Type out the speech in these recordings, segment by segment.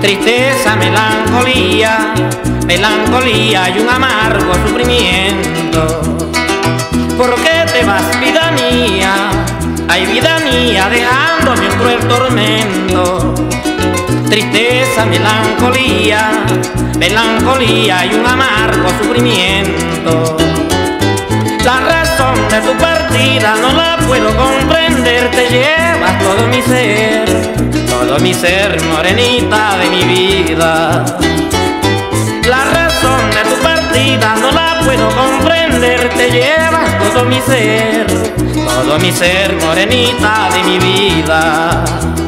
Tristeza, melancolía, melancolía y un amargo sufrimiento. ¿Por qué te vas, vida mía? Ay, vida mía, dejándome un cruel tormento. Tristeza, melancolía, melancolía y un amargo sufrimiento. La razón de tu partida no la puedo comprender, te llevas todo mi ser, morenita de mi vida. La razón de tu partida no la puedo comprender, te llevas todo mi ser, morenita de mi vida.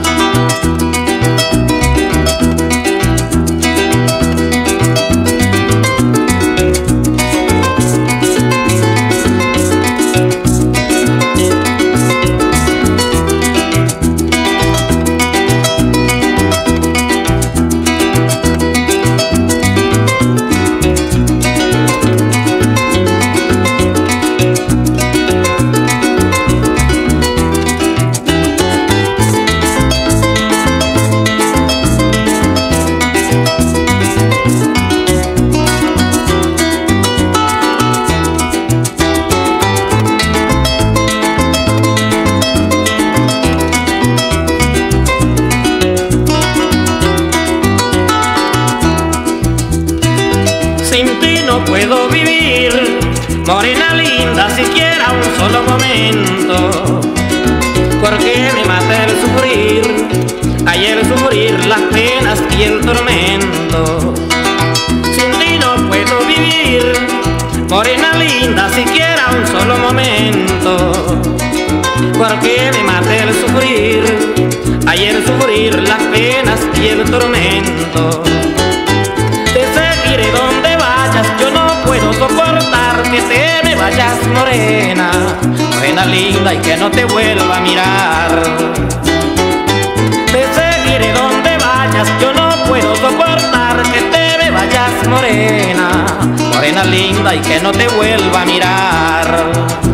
Sin ti no puedo vivir, morena linda, siquiera un solo momento. Porque me mata el sufrir, ayer sufrir las penas y el tormento. Sin ti no puedo vivir, morena linda, siquiera un solo momento. Porque me mata el sufrir, ayer sufrir las penas y el tormento. Te seguiré donde vayas, yo no puedo soportar que te me vayas, morena, morena linda, y que no te vuelva a mirar. Te seguiré donde vayas, yo no puedo soportar que te me vayas, morena, morena linda, y que no te vuelva a mirar.